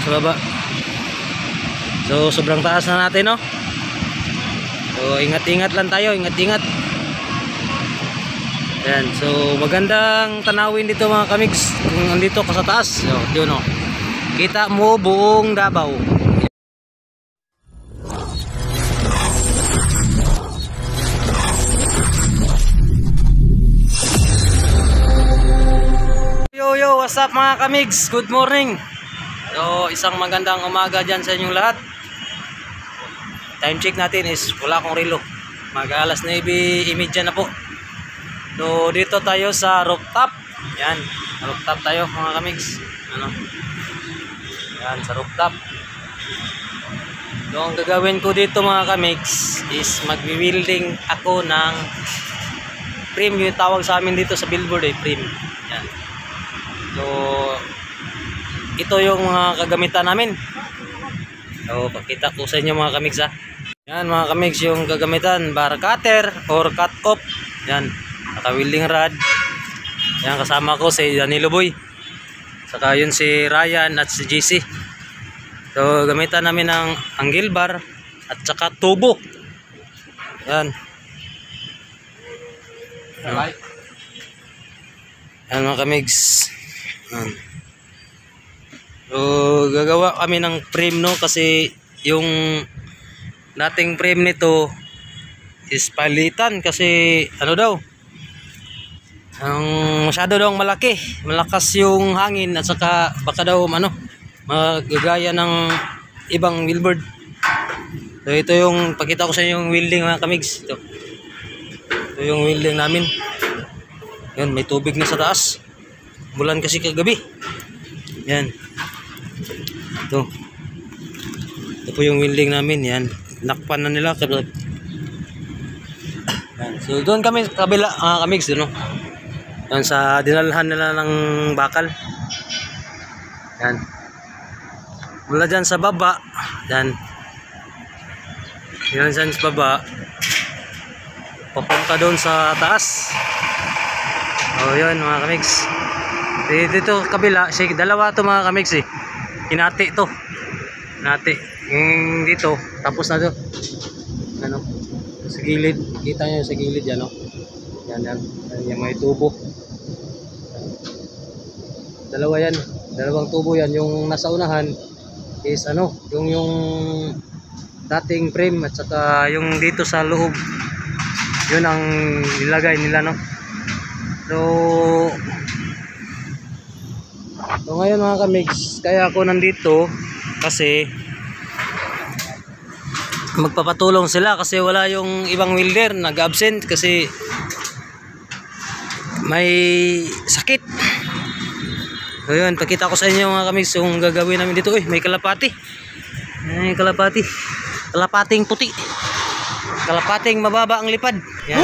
sa baba. So sobrang taas na natin, no? So ingat-ingat lang tayo, ingat-ingat. Ayan, so magandang tanawin dito mga kamigs kung nandito ka sa taas. So yun, no? Kita mo buong Davao. Yo, what's up mga kamigs? Good morning. So, isang magandang umaga dyan sa inyong lahat. Time check natin is wala akong relo. Mag-alas 9:30 na po. So, dito tayo sa rooftop. Yan, rooftop tayo mga kamigs. Ano? Yan, sa rooftop. So, ang gagawin ko dito mga kamigs is magwi-welding ako ng frame. Yung tawag sa amin dito sa billboard ay frame. Yan. So, ito yung mga kagamitan namin. So, pakita ko sa inyo mga kamigs, ha. Yan mga kamigs, yung kagamitan, bar cutter or cut off. Yan, naka-welding rod. Yan, kasama ko si Danilo Boy. Saka yun si Ryan at si JC. So, gamitan namin ng angle bar at saka tubo. Yan. Yan mga kamigs. So gagawa kami ng frame, no, kasi yung dating frame nito is palitan kasi ano daw, ang masyado daw malaki, malakas yung hangin at saka baka daw magagaya ng ibang billboard. So ito yung pakita ko sa inyo yung welding mga kamigs. Ito yung welding namin. Yan, may tubig na sa taas. Bulan kasi kagabi. Yan. Ito. Ito po yung welding namin. Yan. Nakpan na nila. Yan. So doon kami kabila kamigs, no? Yan, sa dinalhan nila ng bakal. Yan. Mula dyan sa baba. Yan. Yan dyan sa baba. Papunta doon sa taas. Oh, yun mga kamigs. Dito kabila, dalawa to mga kamigs eh. Hinati to. Hinati. Yung dito, tapos na to. Ano? Sa gilid, kita nyo sa gilid yan, no? Yan. Yan may tubo. Dalawa yan. Dalawang tubo yan. Yung nasa unahan is yung dating frame at saka yung dito sa loob. Yun ang nilagay nila, no? So ngayon mga kamigs, kaya ako nandito kasi magpapatulong sila kasi wala yung ibang welder, nag-absent kasi may sakit. So yun, pakita ko sa inyo mga kamigs yung gagawin namin dito. May kalapati. May kalapati. Kalapating puti. Kalapating mababa ang lipad. Yan.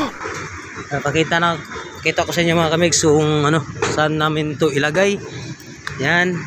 Kita ko sa inyo mga kamigs kung saan namin ito ilagay. Yan.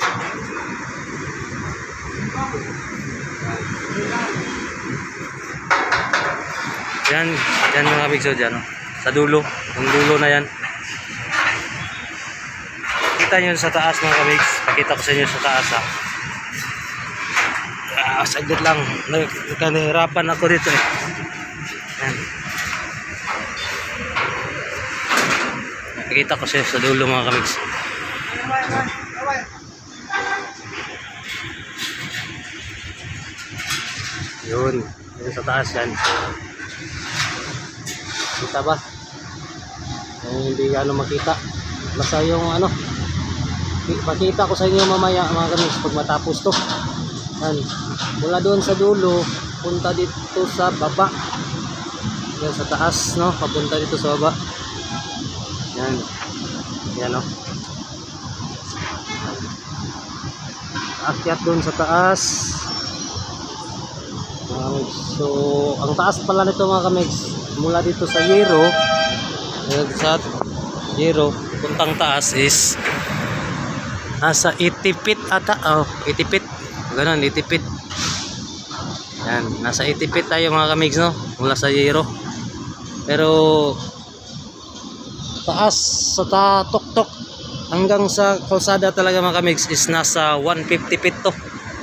Yan mga kamigs, dyan, sa dulo. Yung dulo na yan. Kita nyo sa taas mga kamigs. Pakita ko sa inyo sa taas, ha. Saglit lang. Nahirapan ako dito eh. Yan. Nakikita ko siya sa dulo mga kamigs. Yun sa taas yan. Kita ba? Hindi makita. Basta yung makita ko sa inyo mamaya mga kamigs pag matapos to. Yan. Mula doon sa dulo punta dito sa baba. Yan sa taas, no? Papunta dito sa baba. Yan, no? Akyat doon sa taas. So ang taas pala nito mga kamigs, mula dito sa Yero, puntang taas is nasa 80 feet ata. 80 feet, ganun, 80 feet. Yan, nasa 80 feet tayo mga kamigs, no? Mula sa Yero. Pero taas sa tuktok hanggang sa kalsada talaga mga kamigs is nasa 150 feet to.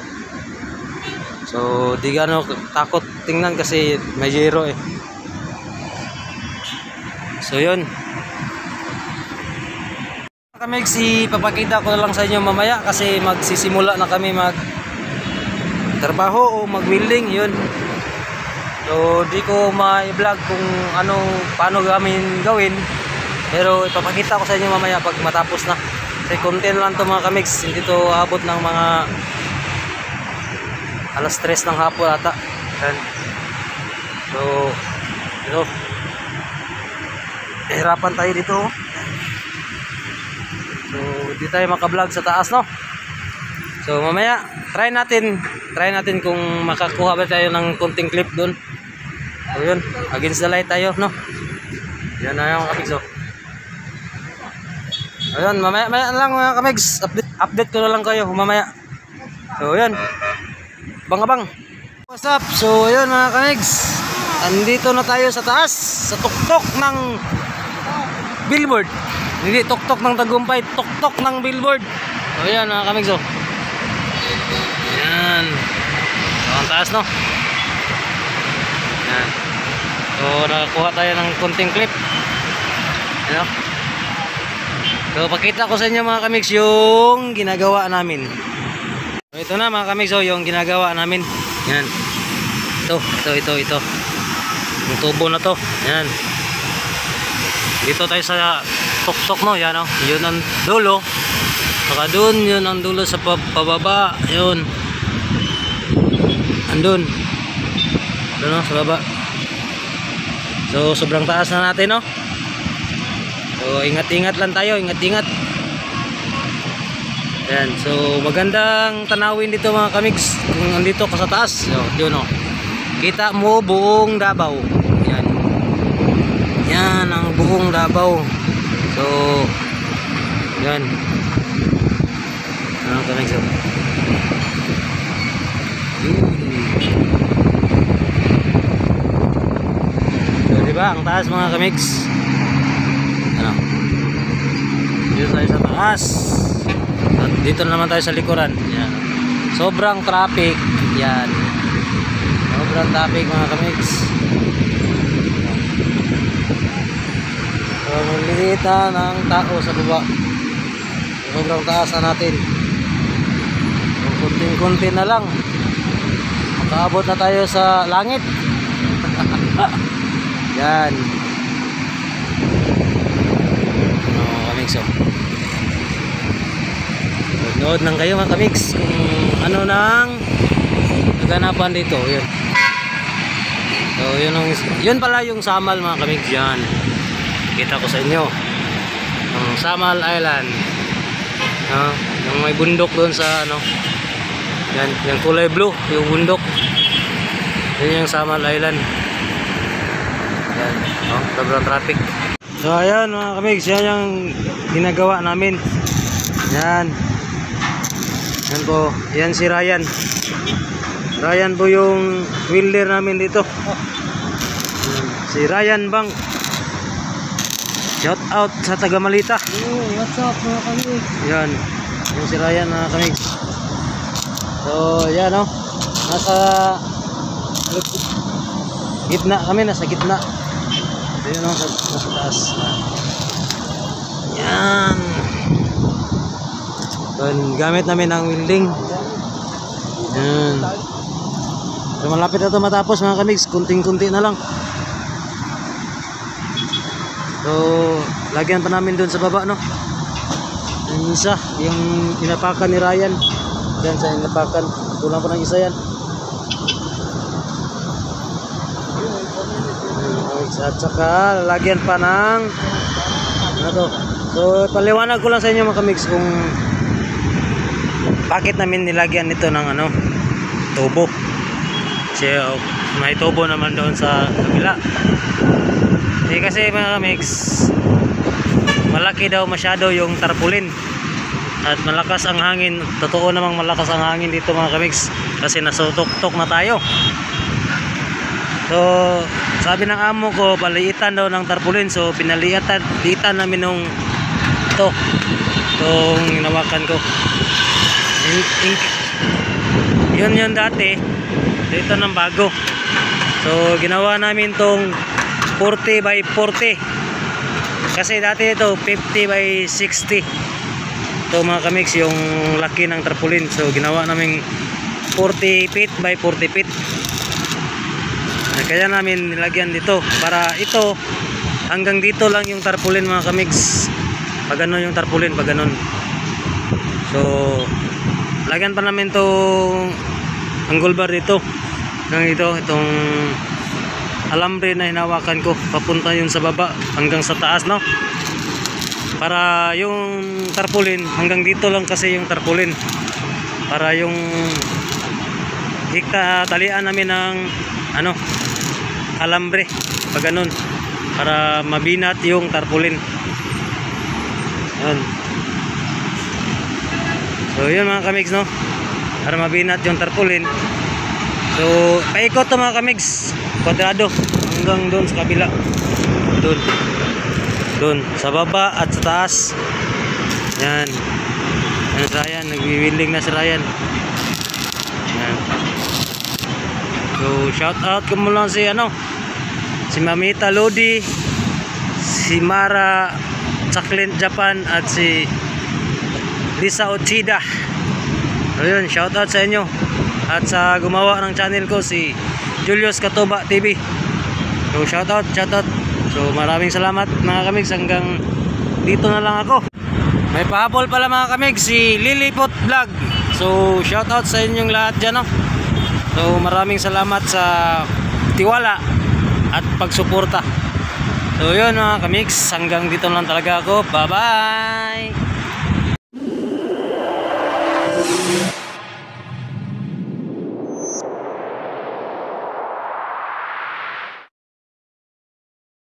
So di gano takot tingnan kasi may zero eh. So yun mga kamigs, ipapakita ko na lang sa inyo mamaya kasi magsisimula na kami mag trabaho o mag welding yun. So di ko ma-vlog kung paano kami gawin, pero ipapakita ko sa inyo mamaya pag matapos na. Kasi content lang to mga kamigs, hindi to abot ng mga alas 3 ng hapon ata. So ito, hirapan tayo dito. So di tayo maka-vlog sa taas, no? So mamaya try natin kung makakuha ba tayo ng konting clip doon. So yun, against the light tayo, no? Yan na yung kamigs, oh. Ayun, mamaya lang mga kamigs, update ko na lang kayo mamaya. So yun, abang. What's up? So yun mga kamigs, andito na tayo sa taas, sa tuktok ng billboard. Hindi tuktok ng tagumpay, tuktok ng billboard. So yan mga kamigs, oh. Yan. So ang taas, no? Yan. So nakakuha tayo ng konting clip. Ano? So pakita ko sa inyo mga kamigs yung ginagawa namin. So ito na mga kamigs, oh, yung ginagawa namin. Yan. Ito. Yung tubo na to. Yan. Dito tayo sa tuktok, no? Yan, oh. Yun ang dulo. Saka dun, yun ang dulo sa pababa. Yun. Andun. Doon, no? Sa baba. So sobrang taas na natin, no? So ingat-ingat lang tayo, ingat-ingat. Yan, so magandang tanawin dito mga kamigs kung andito ka sa taas. So yun, no? Kita mo buong Davao. Yan. Yan ang buong Davao. So yan. Ano kamigs, oh. Diba ang taas mga kamigs? Ano? Dito tayo sa taas. At dito naman tayo sa likuran. Yan. Sobrang traffic. Yan. Sobrang traffic mga kamigs. So maliliita ng tao sa baba. Sobrang taas na natin. Kunting-kunti na lang makaabot na tayo sa langit. Yan. Kamigs, oh. Nood lang kayo mga kamigs kung ano nang naganapan dito. Yun. So yun pala yung Samal mga kamigs. Yan. Kita ko sa inyo ang Samal Island. Yung may bundok doon sa yan, yung kulay blue, yung bundok. Yun yung Samal Island. Yan, sobrang traffic. So ayan mga kamigs, yan yung ginagawa namin. Yan. Yan po, yan si Ryan. Ryan po yung welder namin dito. Si Ryan Bang. Shout out sa taga Malita. What's up mga kamigs? Yan, yung si Ryan mga kamigs. So yan, oh. Nasa gitna kami, nasa gitna. Ayun, nasa taas. Yan. So, gamit namin ang welding. Yan. So malapit na ito matapos mga kamigs, kunting-kunti na lang. So lagyan pa namin doon sa baba, no? Yung isa, yung inapakan ni Ryan. Yan sa inapakan, kulang pa ng isa yan. At saka lalagyan pa ng ano to. So paliwanag ko lang sa inyo mga kamigs kung bakit namin nilagyan nito ng tubo. Kasi may tubo naman doon sa kabila. Kasi mga kamigs, malaki daw masyado yung tarpaulin at malakas ang hangin. Totoo namang malakas ang hangin dito mga kamigs kasi nasutok-tok na tayo. So sabi ng amo ko, paliitan daw ng tarpaulin. So pinaliitan namin nung ito itong hinawakan ko. Yun dati, dito ng bago. So ginawa namin tong 40 by 40 kasi dati ito 50 by 60 ito mga kamigs, yung laki ng tarpaulin. So ginawa namin 40 feet by 40 feet. Kaya namin nilagyan dito para ito hanggang dito lang yung tarpaulin mga kamigs. Pag ano yung tarpaulin, pag ganun. So lagyan pa namin tong angle bar dito ng itong alambre na hinawakan ko, papunta yun sa baba hanggang sa taas, no? Para yung tarpaulin hanggang dito lang kasi yung tarpaulin, para yung talian namin ng alambre pag ganun, para mabinat yung tarpaulin. Yun. So yun mga kamigs, no? Para mabinat yung tarpaulin. So paikot to mga kamigs, kwadrado hanggang doon sa kabila, doon sa baba at sa taas. Yan si Ryan, nagwi-wheeling na si Ryan. Yan. So shout out ko mo lang si si Mamita Lodi, si Mara Chaklin Japan at si Lisa Ochida. Ayun, shout out sa inyo. At sa gumawa ng channel ko, si Julius Katoba TV. So shout out. So maraming salamat mga kamigs, hanggang dito na lang ako. May pahabol pala mga kamigs, si Lilipot Vlog. So shout out sa inyong lahat dyan, no? So maraming salamat sa tiwala at pagsuporta. So yun mga kamigs, hanggang dito lang talaga ako. Bye bye.